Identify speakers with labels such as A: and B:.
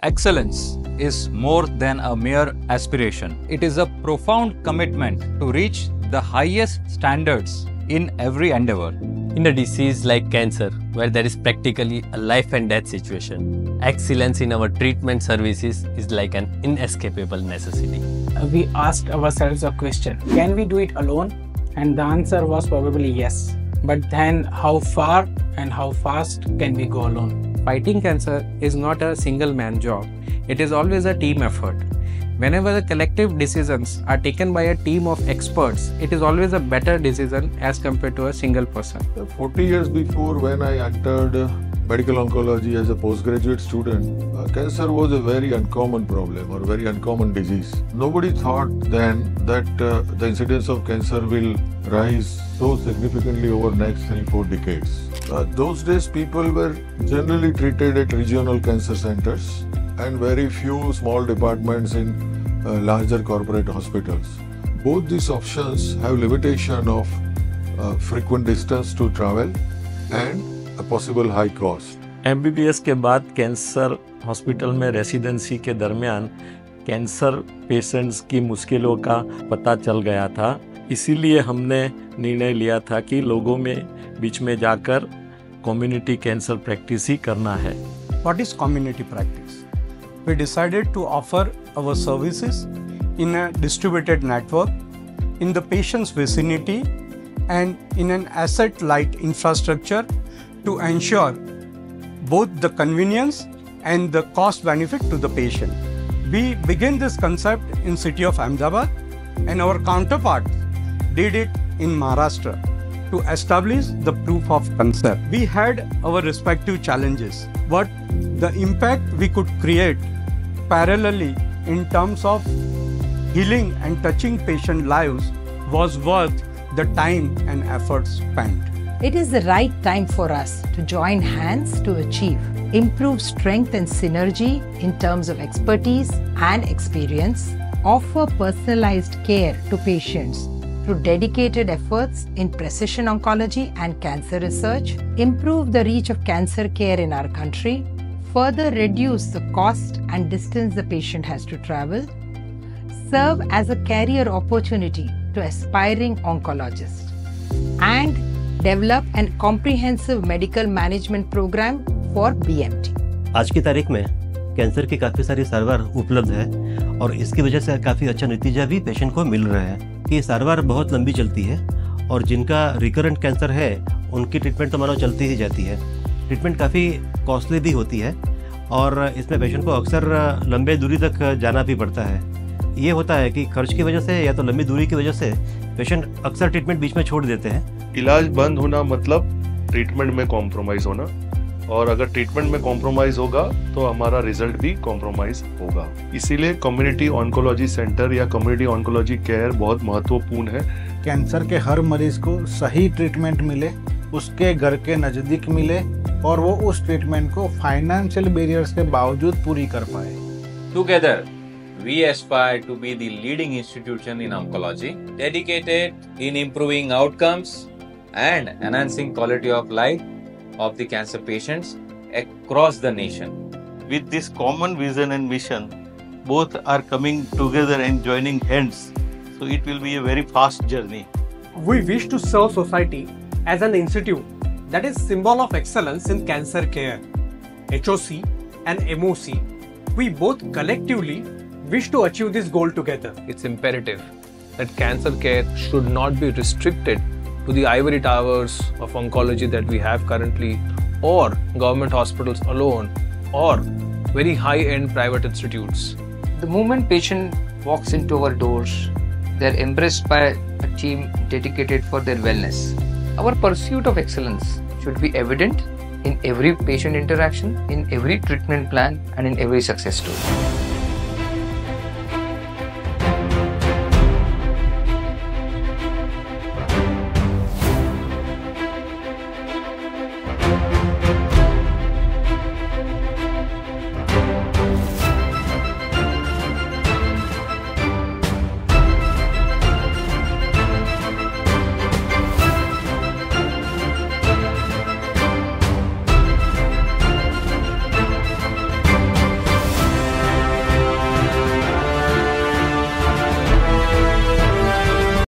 A: Excellence is more than a mere aspiration. It is a profound commitment to reach the highest standards in every endeavor.
B: In a disease like cancer, where there is practically a life and death situation, excellence in our treatment services is like an inescapable necessity.
C: We asked ourselves a question: can we do it alone? And the answer was probably yes. But then how far and how fast can we go alone?
D: Fighting cancer is not a single man job. It is always a team effort. Whenever the collective decisions are taken by a team of experts, it is always a better decision as compared to a single person.
E: 40 years before, when I entered medical oncology as a postgraduate student, cancer was a very uncommon problem or very uncommon disease. Nobody thought then that the incidence of cancer will rise so significantly over the next 3-4 decades. Those days, people were generally treated at regional cancer centers and very few small departments in larger corporate hospitals. Both these options have limitation of frequent distance to travel and a possible high cost.
F: MBBS के बाद cancer hospital में residency के दरमियान cancer patients की मुश्किलों का पता चल गया था। इसीलिए हमने निर्णय लिया था कि लोगों में बीच में जाकर कम्युनिटी कैंसर प्रैक्टिस ही करना है।
G: What is community practice? We decided to offer our services in a distributed network, in the patient's vicinity, and in an asset-light infrastructure to ensure both the convenience and the cost benefit to the patient. We began this concept in city of Ahmedabad, and our counterparts did it in Maharashtra to establish the proof of concept. We had our respective challenges, but the impact we could create parallelly in terms of healing and touching patient lives was worth the time and effort spent.
H: It is the right time for us to join hands to achieve improved strength and synergy in terms of expertise and experience, offer personalized care to patients through dedicated efforts in precision oncology and cancer research, improve the reach of cancer care in our country, further reduce the cost and distance the patient has to travel, serve as a career opportunity to aspiring oncologists, and develop a comprehensive medical management program for BMT.
I: आज की तारीख में cancer की काफ़ी सारी सारवार उपलब्ध है और इसकी वजह से काफ़ी अच्छा नतीजा भी पेशेंट को मिल रहा है कि सारवार बहुत लंबी चलती है और जिनका रिकरेंट कैंसर है उनकी ट्रीटमेंट तो मानो चलती ही जाती है। ट्रीटमेंट काफ़ी कॉस्टली भी होती है और इसमें पेशेंट को अक्सर लंबे दूरी तक जाना भी पड़ता है। ये होता है कि खर्च की वजह से या तो लंबी दूरी की वजह से पेशेंट अक्सर ट्रीटमेंट बीच में छोड़ देते हैं।
J: इलाज बंद होना मतलब ट्रीटमेंट में कॉम्प्रोमाइज़ होना, और अगर ट्रीटमेंट में कॉम्प्रोमाइज़ होगा तो हमारा रिजल्ट भी कॉम्प्रोमाइज़ होगा। इसीलिए कम्युनिटी ऑन्कोलॉजी सेंटर या कम्युनिटी ऑन्कोलॉजी केयर बहुत महत्वपूर्ण है।
K: कैंसर के हर मरीज को सही ट्रीटमेंट मिले, उसके घर के नज़दीक मिले और वो उस ट्रीटमेंट को फाइनेंशियल बैरियर्स के बावजूद पूरी कर पाए।
A: Together, we aspire to be the leading institution in oncology, dedicated in improving outcomes and enhancing quality of life of the cancer patients across the nation.
L: With this common vision and mission, both are coming together and joining hands, so it will be a very fast journey.
M: We wish to serve society as an institute that is symbol of excellence in cancer care. HOC and MOC, we both collectively wish to achieve this goal together.
N: It's imperative that cancer care should not be restricted to the ivory towers of oncology that we have currently, or government hospitals alone, or very high-end private institutes.
O: The moment patient walks into our doors, they're embraced by a team dedicated for their wellness. Our pursuit of excellence should be evident in every patient interaction, in every treatment plan, and in every success story.